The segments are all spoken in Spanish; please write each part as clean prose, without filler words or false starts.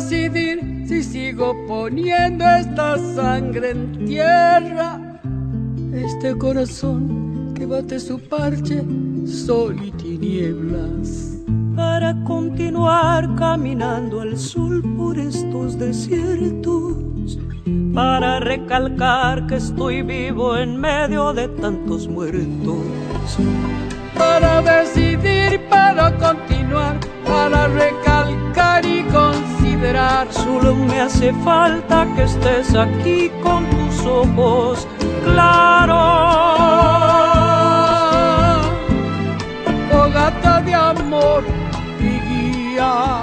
decidir si sigo poniendo esta sangre en tierra, este corazón que bate su parche, sol y tinieblas. Para continuar caminando al sol por estos desiertos, para recalcar que estoy vivo en medio de tantos muertos, para decidir, para continuar, para recalcar y considerar. Solo me hace falta que estés aquí con tus ojos claros, fogata de amor y guía.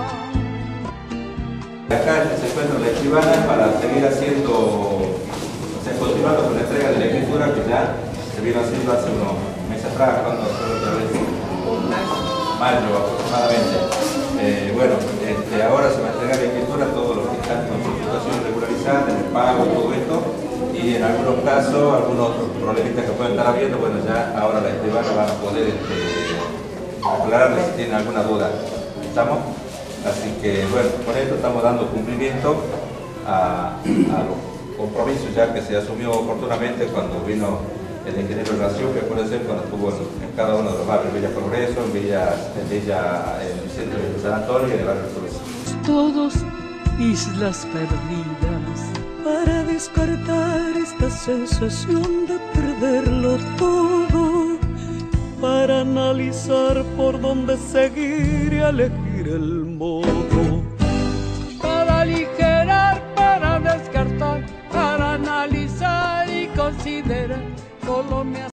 Acá se encuentra la escribana para seguir haciendo, o sea, continuando con la entrega de la escritura que ya se vino haciendo hace unos meses atrás, cuando fue otra vez, mayo aproximadamente. Bueno, ahora se va a entregar la escritura a todos los que están con su situación regularizada, en el pago, todo esto, y en algunos casos, algunos otros problemitas que pueden estar habiendo, bueno, ya ahora la escribana van a poder aclararles si tienen alguna duda. ¿Estamos? Así que, bueno, con esto estamos dando cumplimiento a los compromisos ya que se asumió oportunamente cuando vino el ingeniero Racio, que puede ser cuando estuvo en cada uno de los barrios, Villa Progreso, en el centro de San Antonio y en el barrio del Sur. Todos islas perdidas, para descartar esta sensación de perderlo todo, para analizar por dónde seguir y elegir el modo, para aligerar, para descartar, para analizar y considerar. Solo me